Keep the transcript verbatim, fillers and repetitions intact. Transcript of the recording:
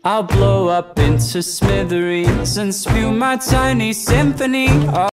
I'll blow up into smithereens and spew my tiny symphony.